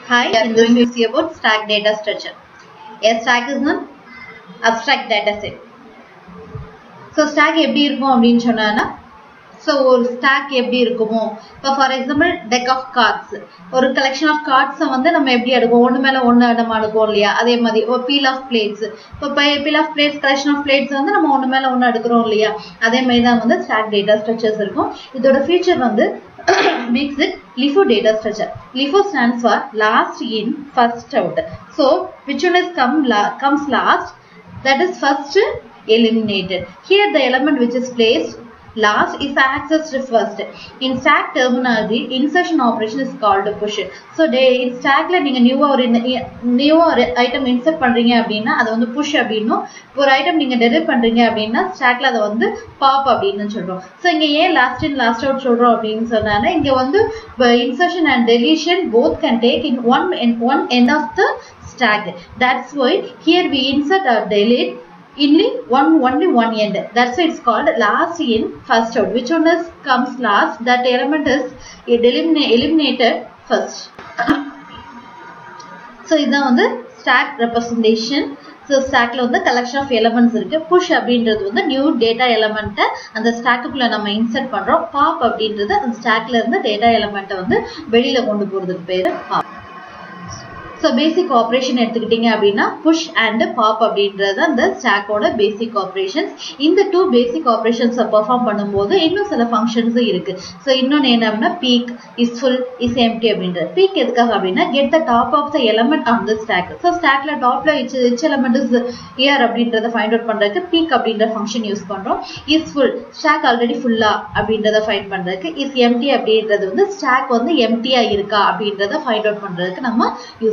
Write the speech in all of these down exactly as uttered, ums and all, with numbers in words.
Hi, in this we see about stack data structure. A stack is an abstract data set. So stack எப்படி இருக்கும் அப்படினு சொன்னானா so ஒரு stack எப்படி இருக்குமோ இப்போ for example deck of cards ஒரு collection of cards வந்து நம்ம எப்படி எடுப்போம் ஒன்னு மேல ஒன்னு நம்ம அடுக்குவோம் இல்லையா அதே மாதிரி ஒரு peel of plates இப்போ peel of plates collection of plates வந்து நம்ம ஒன்னு மேல ஒன்னு அடுக்குறோம் இல்லையா அதே மாதிரி தான் வந்து stack data structures இருக்கும் இதோட feature வந்து makes it LIFO data structure. LIFO stands for last in first out. So which one is come la comes last, that is first eliminated. Here the element which is placed last is accessed first. In stack terminology, insertion operation is called push. So in stack la neenga new or new or item insert பண்றீங்க அப்படினா அது வந்து push அப்படினும் ஒரு item நீங்க delete பண்றீங்க அப்படினா stack la அது வந்து pop அப்படினு சொல்றோம். So இங்க ஏன் last in last out சொல்றோம் அப்படினு சொன்னானே இங்க வந்து insertion and deletion both can take in one in one end of the stack. That's why here we insert or delete only one only one end. That's why it's called last in first out. Which one is comes last, that element is eliminated first. So இதான் வந்து stack representation. So stack la வந்து collection of elements இருக்கு. Push அப்படின்றது வந்து new data element அந்த stack குள்ள நம்ம insert பண்றோம். Pop அப்படின்றது அந்த stack ல இருந்து data element வந்து வெளியில கொண்டு போறதுக்கு பேரு pop. So basic operation எடுத்துக்கிட்டீங்க அப்படினா push and pop அப்படின்றது அந்த stack ஓட basic operations. இந்த two basic operations perform பண்ணும்போது இன்னும் சில functions இருக்கு. So இன்னொன்னு என்னன்னா peek, is full, is empty அப்படின்றது. Peek எதுக்காக அப்படினா get the top of the element on the stack. So stackல topல which element is here அப்படின்றத find out பண்றதுக்கு peek அப்படின்ற function யூஸ் பண்றோம். Is full, stack already full அப்படின்றத find பண்றதுக்கு. Is empty அப்படின்றது வந்து stack வந்து empty ஆ இருக்கா அப்படின்றத find out பண்றதுக்கு நம்ம யூஸ்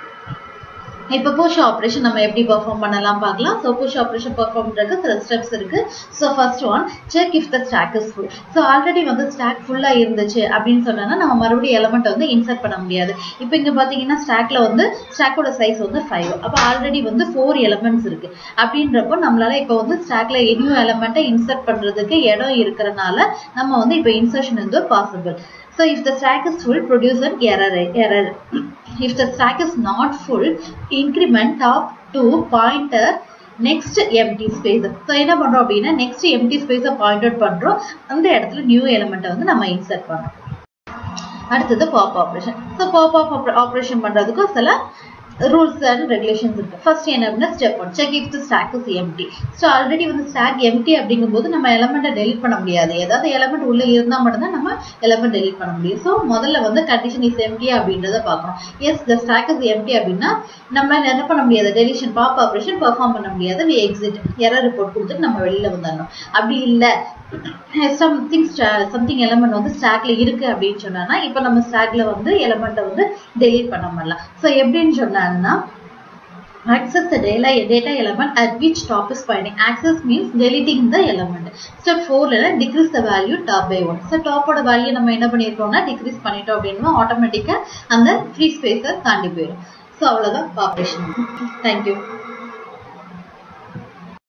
இப்போ push operation நம்ம எப்படி perform பண்ணலாம் பார்க்கலாம். So push operation perform பண்றதுக்கு சில steps இருக்கு. So first one, check if the stack is full. So already வந்து stack full ஆ இருந்துச்சு அப்படினு சொன்னானா நம்ம மறுபடியும் element வந்து insert பண்ண முடியாது. இப்போ இங்க பாத்தீங்கன்னா stackல வந்து stack ஓட size வந்து five. அப்ப already வந்து four elements இருக்கு. அப்படின்றப்போ நம்மளால இப்போ வந்து stackல new element insert பண்றதுக்கு இடம் இருக்கறனால நம்ம வந்து இப்போ insertion is possible. So if the stack is full, produce an error error. If the stack is not full, increment top to pointer next empty space. So என்ன பண்றோம் அப்படினா next empty space point out பண்றோம் அந்த இடத்துல new element வந்து நம்ம insert பண்றோம். அடுத்து pop operation. So pop operation பண்றதுக்கு சில rules and regulations இருக்கு. First என்ன step one, check if the stack is empty. So already வந்து stack empty அப்படிங்கும்போது நம்ம element delete பண்ண முடியாது. ஏதாவது element உள்ள இருந்தா மட்டும் தான் நம்ம element delete பண்ண முடியும். So முதல்ல வந்து condition is empty அப்படின்றத பார்க்கணும். Yes, the stack is empty அப்படினா நம்மளால என்ன பண்ண முடியாது, deletion pop operation perform பண்ண முடியாது. We exit, error report கொடுத்துட்டு நம்ம வெளியில வந்துறணும். அப்படி இல்ல something something element வந்து stackல இருக்கு அப்படினு சொன்னானா இப்போ நம்ம stackல வந்து element வந்து delete பண்ண முடியல. So எப்படின்னு சொன்னானா access the data, data element at which top is pointing. Access means deleting the element. Step four ல decrease the value top by one. So top ஓட value நம்ம என்ன பண்ணிருக்கோம்னா decrease பண்ணிட்டோம் அப்படினா ஆட்டோமேட்டிக்கா அந்த free space தாண்டி போயிடும். So அவ்வளவுதான் operation. Thank you.